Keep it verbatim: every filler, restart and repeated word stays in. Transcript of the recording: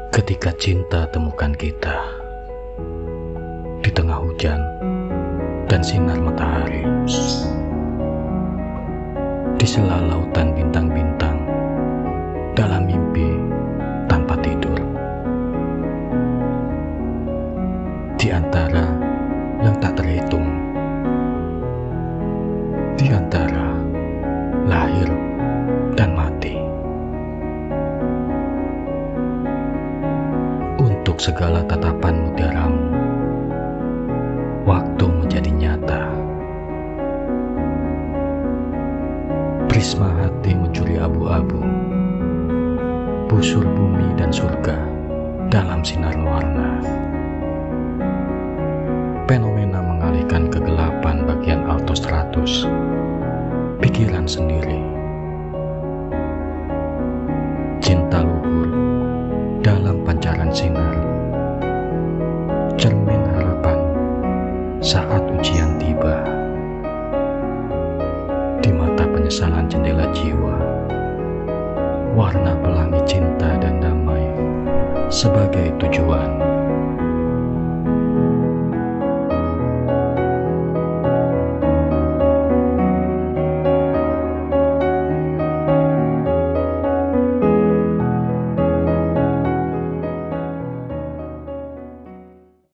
Ketika cinta temukan kita di tengah hujan dan sinar matahari, di sela lautan bintang-bintang, dalam mimpi tanpa tidur, di antara yang tak terhitung, di antara lahir dan mati. Untuk segala tatapan mutiaramu, waktu menjadi nyata. Prisma hati mencuri abu-abu, busur bumi dan surga dalam sinar warna. Fenomena mengalihkan kegelapan bagian altostratus, pikiran sendiri. Cinta luhur dalam pancaran sinar, cermin harapan saat ujian tiba. Di mata penyesalan jendela jiwa, warna pelangi cinta dan damai sebagai tujuan.